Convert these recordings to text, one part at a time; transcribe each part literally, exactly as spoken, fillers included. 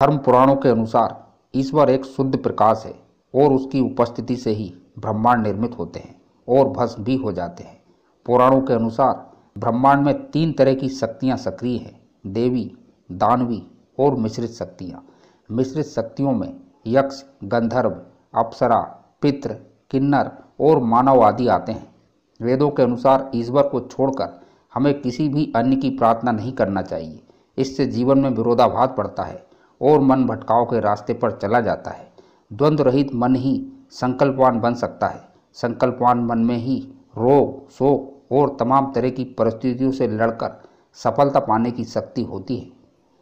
धर्म पुराणों के अनुसार ईश्वर एक शुद्ध प्रकाश है और उसकी उपस्थिति से ही ब्रह्मांड निर्मित होते हैं और भस्म भी हो जाते हैं। पुराणों के अनुसार ब्रह्मांड में तीन तरह की शक्तियां सक्रिय हैं, देवी, दानवी और मिश्रित शक्तियां। मिश्रित शक्तियों में यक्ष, गंधर्व, अप्सरा, पितृ, किन्नर और मानव आदि आते हैं। वेदों के अनुसार ईश्वर को छोड़कर हमें किसी भी अन्य की प्रार्थना नहीं करना चाहिए। इससे जीवन में विरोधाभास बढ़ता है और मन भटकाव के रास्ते पर चला जाता है। द्वंद्व रहित मन ही संकल्पवान बन सकता है। संकल्पवान मन में ही रोग, शोक और तमाम तरह की परिस्थितियों से लड़कर सफलता पाने की शक्ति होती है।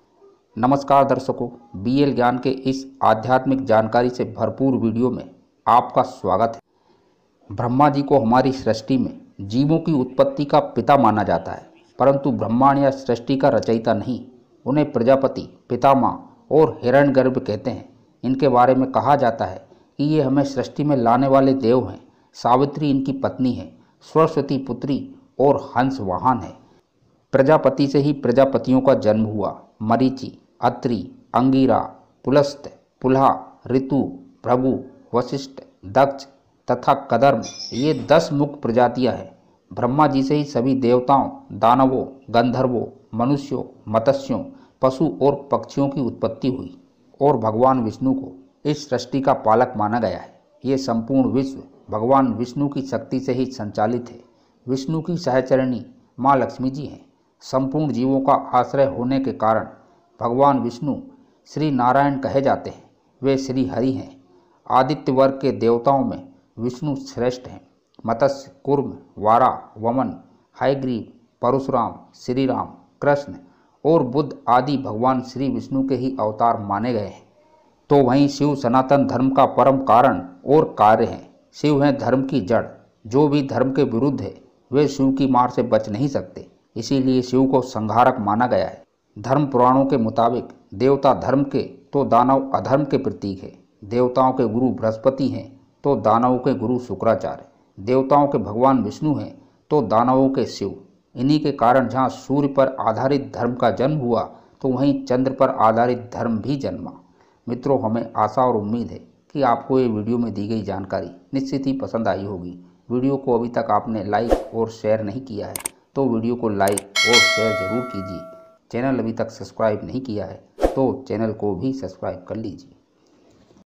नमस्कार दर्शकों, बीएल ज्ञान के इस आध्यात्मिक जानकारी से भरपूर वीडियो में आपका स्वागत है। ब्रह्मा जी को हमारी सृष्टि में जीवों की उत्पत्ति का पिता माना जाता है, परंतु ब्रह्मांड या सृष्टि का रचयिता नहीं। उन्हें प्रजापति, पितामह और हिरण्यगर्भ कहते हैं। इनके बारे में कहा जाता है कि ये हमें सृष्टि में लाने वाले देव हैं। सावित्री इनकी पत्नी है, सरस्वती पुत्री और हंस वाहन है। प्रजापति से ही प्रजापतियों का जन्म हुआ। मरीचि, अत्रि, अंगिरा, पुलस्त, पुलहा, ऋतु, भृगु, वशिष्ठ, दक्ष तथा कदर्म, ये दस मुख्य प्रजातियां हैं। ब्रह्मा जी से ही सभी देवताओं, दानवों, गंधर्वों, मनुष्यों, मत्स्यों, पशु और पक्षियों की उत्पत्ति हुई और भगवान विष्णु को इस सृष्टि का पालक माना गया है। ये संपूर्ण विश्व भगवान विष्णु की शक्ति से ही संचालित है। विष्णु की सहचरणी माँ लक्ष्मी जी हैं। संपूर्ण जीवों का आश्रय होने के कारण भगवान विष्णु श्री नारायण कहे जाते हैं। वे श्री हरि हैं। आदित्य वर्ग के देवताओं में विष्णु श्रेष्ठ हैं। मत्स्य, कूर्म, वारा, वमन, हयग्रीव, परशुराम, श्री राम, कृष्ण और बुद्ध आदि भगवान श्री विष्णु के ही अवतार माने गए हैं। तो वहीं शिव सनातन धर्म का परम कारण और कार्य हैं। शिव हैं धर्म की जड़। जो भी धर्म के विरुद्ध है वे शिव की मार से बच नहीं सकते। इसीलिए शिव को संहारक माना गया है। धर्म पुराणों के मुताबिक देवता धर्म के तो दानव अधर्म के प्रतीक है। देवताओं के गुरु बृहस्पति हैं तो दानवों के गुरु शुक्राचार्य। देवताओं के भगवान विष्णु हैं तो दानवों के शिव। इन्हीं के कारण जहाँ सूर्य पर आधारित धर्म का जन्म हुआ तो वहीं चंद्र पर आधारित धर्म भी जन्मा। मित्रों, हमें आशा और उम्मीद है कि आपको ये वीडियो में दी गई जानकारी निश्चित ही पसंद आई होगी। वीडियो को अभी तक आपने लाइक और शेयर नहीं किया है तो वीडियो को लाइक और शेयर जरूर कीजिए। चैनल अभी तक सब्सक्राइब नहीं किया है तो चैनल को भी सब्सक्राइब कर लीजिए।